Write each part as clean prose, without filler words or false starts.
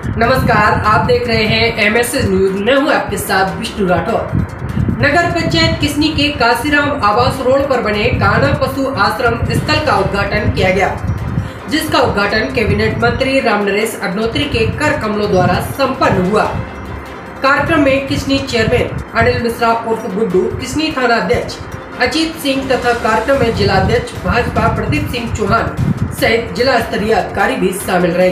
नमस्कार, आप देख रहे हैं एमएसएस न्यूज। मैं हूं आपके साथ विष्णु राठौर। नगर पंचायत किसनी के काशीराम आवास रोड पर बने कान्हा पशु आश्रम स्थल का उद्घाटन किया गया, जिसका उद्घाटन कैबिनेट मंत्री रामनरेश अग्नोत्री के कर कमलों द्वारा संपन्न हुआ। कार्यक्रम में किसनी चेयरमैन अनिल मिश्रा उर्फ गुड्डू, किसनी थाना अध्यक्ष अजीत सिंह तथा कार्यक्रम में जिलाध्यक्ष भाजपा प्रदीप सिंह चौहान सहित जिला स्तरीय अधिकारी भी शामिल रहे।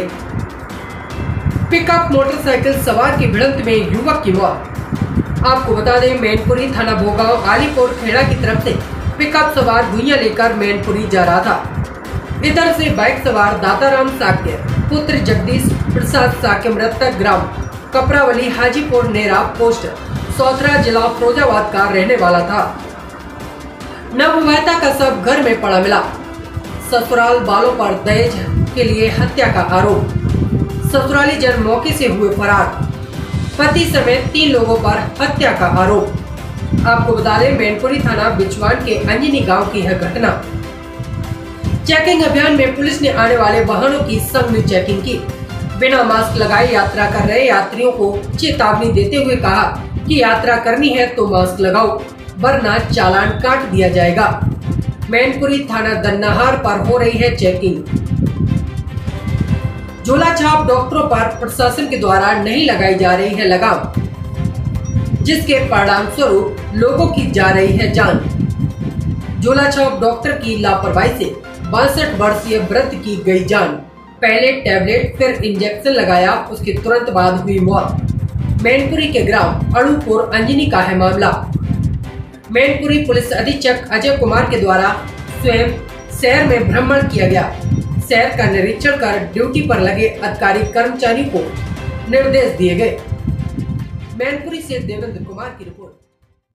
पिकअप मोटरसाइकिल सवार की भिड़ंत में युवक की मौत। आपको बता दें, मैनपुरी थाना भोगांव आलीपुर खेड़ा की तरफ से पिकअप सवार भुइयां लेकर मैनपुरी जा रहा था। इधर से बाइक सवार दाताराम साक्य पुत्र जगदीश प्रसाद साक्य मृतक ग्राम कपरावली हाजीपुर नेरा पोस्ट सौथरा जिला फिरोजाबाद का रहने वाला था। नवविवाहिता का शव घर में पड़ा मिला। ससुराल वालों पर दहेज के लिए हत्या का आरोप। ससुराली जन मौके से हुए फरार। पति समेत 3 लोगों पर हत्या का आरोप। आपको बता दें, मैनपुरी थाना बिचवान के अंजनी गांव की है घटना। चेकिंग अभियान में पुलिस ने आने वाले वाहनों की संघ चेकिंग की। बिना मास्क लगाए यात्रा कर रहे यात्रियों को चेतावनी देते हुए कहा कि यात्रा करनी है तो मास्क लगाओ, वरना चालान काट दिया जाएगा। मैनपुरी थाना दन्नाहार पर हो रही है चेकिंग। झोला छाप डॉक्टरों पर प्रशासन के द्वारा नहीं लगाई जा रही है लगाम, जिसके परिणाम स्वरूप लोगों की जा रही है जान। झोला छाप डॉक्टर की लापरवाही से 62 वर्षीय वृद्ध की गई जान। पहले टैबलेट फिर इंजेक्शन लगाया, उसके तुरंत बाद हुई मौत। मैनपुरी के ग्राम अड़ूपुर अंजनी का है मामला। मैनपुरी पुलिस अधीक्षक अजय कुमार के द्वारा स्वयं शहर में भ्रमण किया गया। शहर का निरीक्षण कर ड्यूटी पर लगे अधिकारी कर्मचारी को निर्देश दिए गए। मैनपुरी से देवेंद्र कुमार की रिपोर्ट।